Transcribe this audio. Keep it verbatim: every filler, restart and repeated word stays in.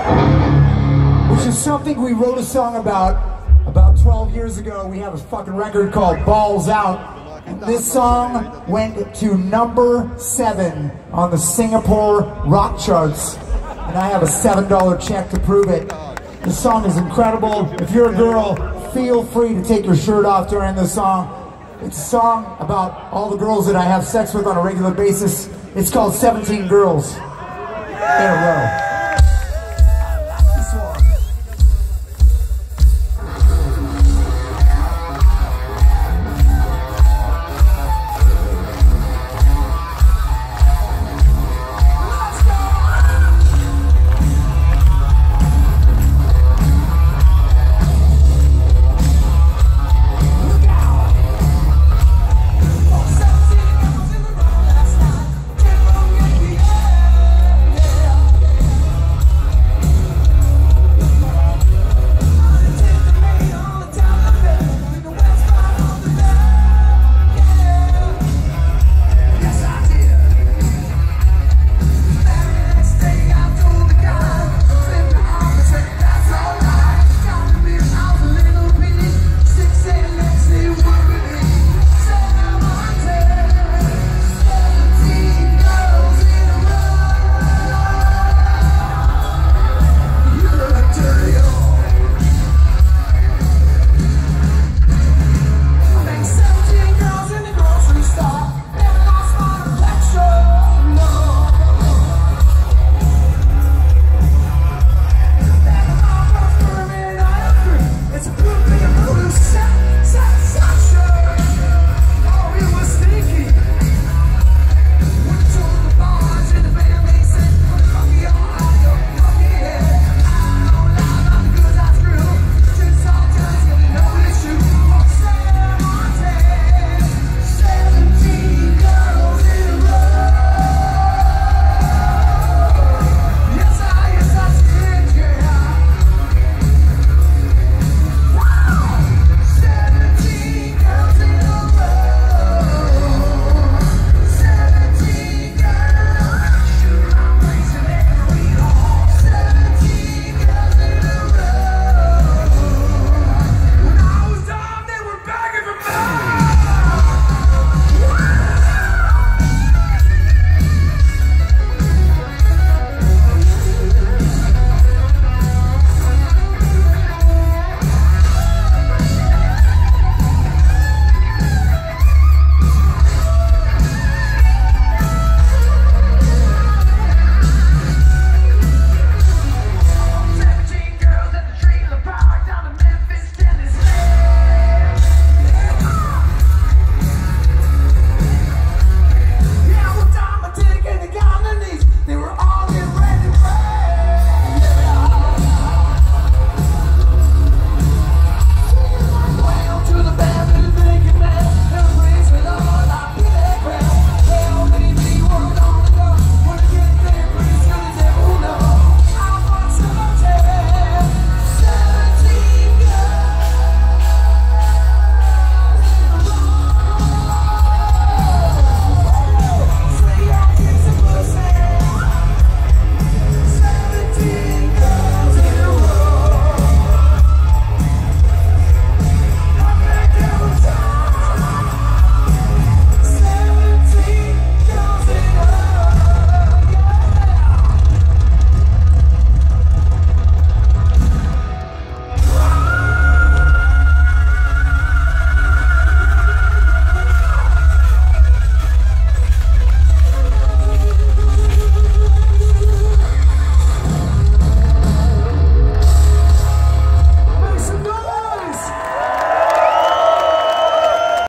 Which is something we wrote a song about about twelve years ago. We have a fucking record called Balls Out. And this song went to number seven on the Singapore rock charts. And I have a seven dollar check to prove it. This song is incredible. If you're a girl, feel free to take your shirt off during this song. It's a song about all the girls that I have sex with on a regular basis. It's called seventeen Girls in a Row.